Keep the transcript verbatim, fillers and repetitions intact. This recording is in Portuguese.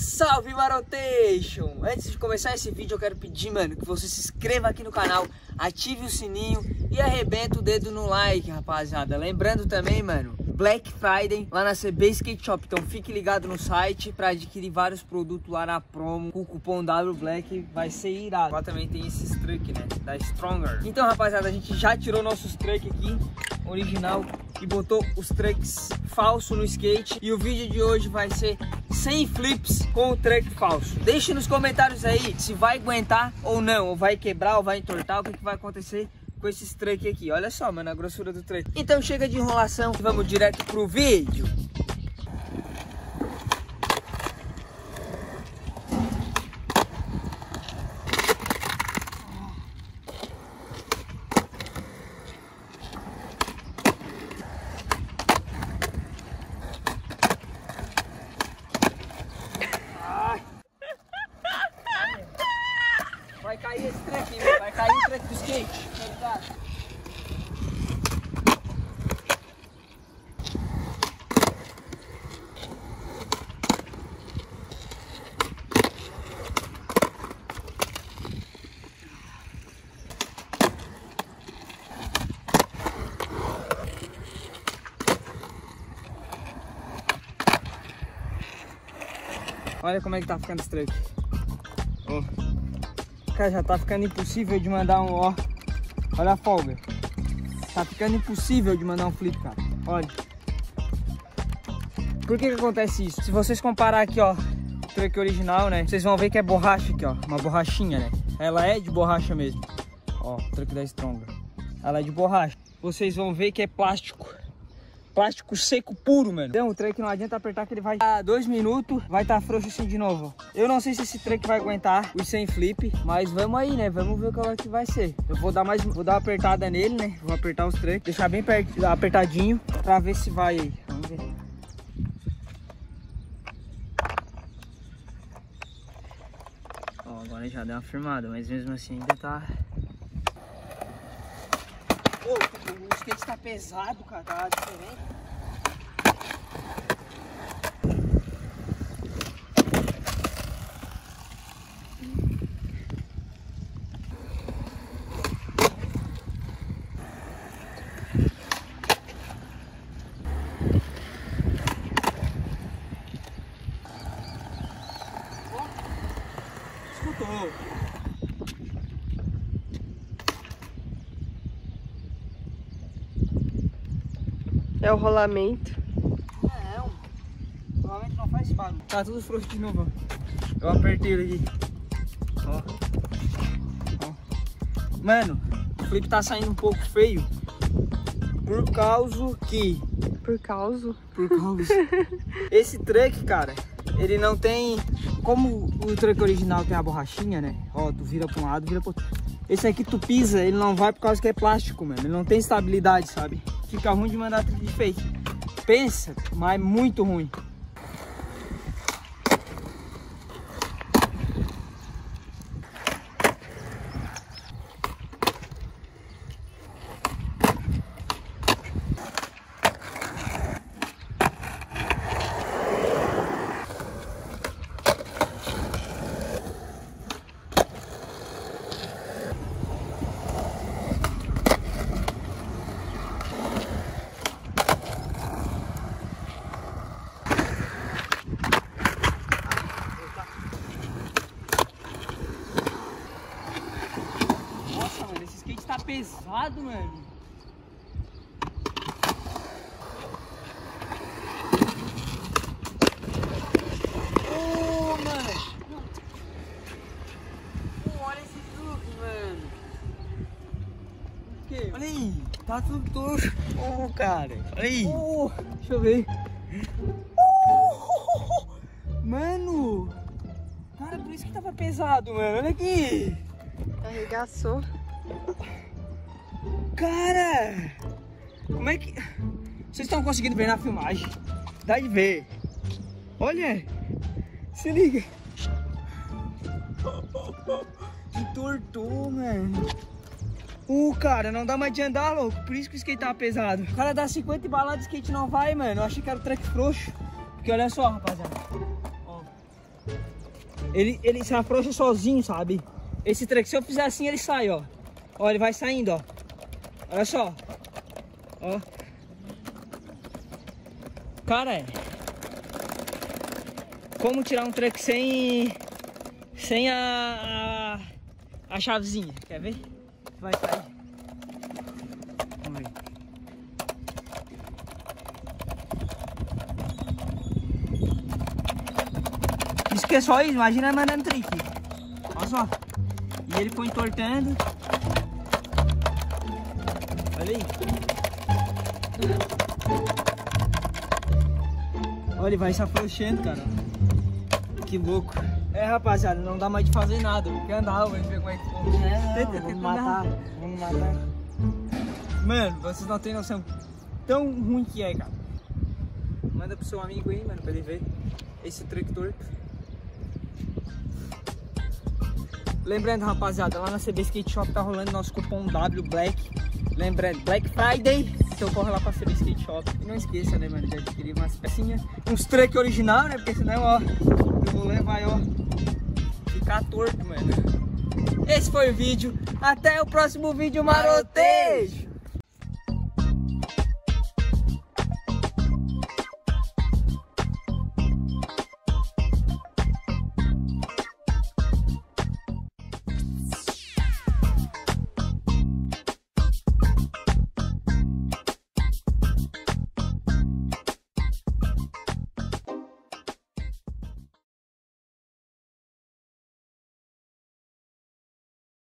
Salve Marotation! Antes de começar esse vídeo eu quero pedir, mano, que você se inscreva aqui no canal, ative o sininho e arrebenta o dedo no like, rapaziada. Lembrando também, mano, Black Friday lá na C B Skate Shop, então fique ligado no site pra adquirir vários produtos lá na promo. Com o cupom W Black vai ser irado. Lá também tem esses truck, né, da Stronger. Então, rapaziada, a gente já tirou nossos truck aqui, original, e botou os trucks falso no skate. E o vídeo de hoje vai ser cem flips com o truck falso. Deixe nos comentários aí se vai aguentar ou não, ou vai quebrar, ou vai entortar, o que, que vai acontecer com esses truck aqui. Olha só, mano, a grossura do truck. Então chega de enrolação e vamos direto pro vídeo. Vai cair esse truck, né? Vai cair o truck do skate. Tá ligado? Olha como é que tá ficando esse truck. Oh. Cara, já tá ficando impossível de mandar um, ó. Olha a folga. Tá ficando impossível de mandar um flip, cara. Olha. Por que que acontece isso? Se vocês comparar aqui, ó, o truck original, né? Vocês vão ver que é borracha aqui, ó. Uma borrachinha, né? Ela é de borracha mesmo. Ó, o truck da Stronger. Ela é de borracha. Vocês vão ver que é plástico. Plástico seco puro, mano. Então o truck não adianta apertar que ele vai dar dois minutos, vai estar tá frouxo assim de novo. Eu não sei se esse truck vai aguentar os cem flip, mas vamos aí, né? Vamos ver qual é que vai ser. Eu vou dar mais, vou dar uma apertada nele, né? Vou apertar os truck, deixar bem perto, apertadinho, pra ver se vai aí. Vamos ver. Ó, agora já deu uma firmada, mas mesmo assim ainda tá... Oh, o skate tá pesado, cara, tá diferente. Oh, escutou. É o rolamento. É, o rolamento não faz barulho. Tá tudo frouxo de novo, ó. Eu apertei ele aqui. Ó. Ó. Mano, o flip tá saindo um pouco feio. Por causa que... Por causa? Por causa... Esse truck, cara, ele não tem... Como o truck original tem a borrachinha, né? Ó, tu vira pra um lado, vira pro outro. Esse aqui tu pisa, ele não vai por causa que é plástico, mano. Ele não tem estabilidade, sabe? Fica ruim de mandar truque de fake. Pensa, mas muito ruim. Tá pesado, mano. Oh, mano. Oh, olha esse truque, mano. O quê? Olha aí. Tá tudo torto. Oh, cara. Olha aí. Oh, deixa eu ver. Oh, mano. Cara, por isso que tava pesado, mano. Olha aqui. Arregaçou. Cara, como é que... Vocês estão conseguindo ver na filmagem? Dá de ver. Olha, se liga. Entortou, mano. Uh, cara, não dá mais de andar, louco. Por isso que o skate tava pesado. O cara dá cinquenta e balada, o skate não vai, mano. Eu achei que era o truck frouxo. Porque olha só, rapaziada. Ó. Ele, ele se afrouxa sozinho, sabe? Esse truck, se eu fizer assim, ele sai, ó. Ó, ele vai saindo, ó. Olha só. Ó. Cara, é. Como tirar um truck sem... Sem a... A, a chavezinha. Quer ver? Vai sair. Vamos ver. Isso que é só isso, imagina mandando trick. Olha só. E ele foi entortando. Olha aí. Olha, ele vai se afrouxando, cara. Que louco. É, rapaziada, não dá mais de fazer nada. Tem que andar, vamos ver como é que ficou. É, não, vamos matar. Vamos matar. Mano, vocês não tem noção tão ruim que é, cara. Manda pro seu amigo aí, mano, pra ele ver esse truck torto. Lembrando, rapaziada, lá na C B Skate Shop tá rolando nosso cupom W Black. Lembrando, Black Friday. Então corre lá pra C B Skate Shop. E não esqueça, né, mano, de adquirir umas pecinhas. Uns truck original, né? Porque senão, ó, o rolê vai, ó, ficar torto, mano. Esse foi o vídeo. Até o próximo vídeo, marotejo!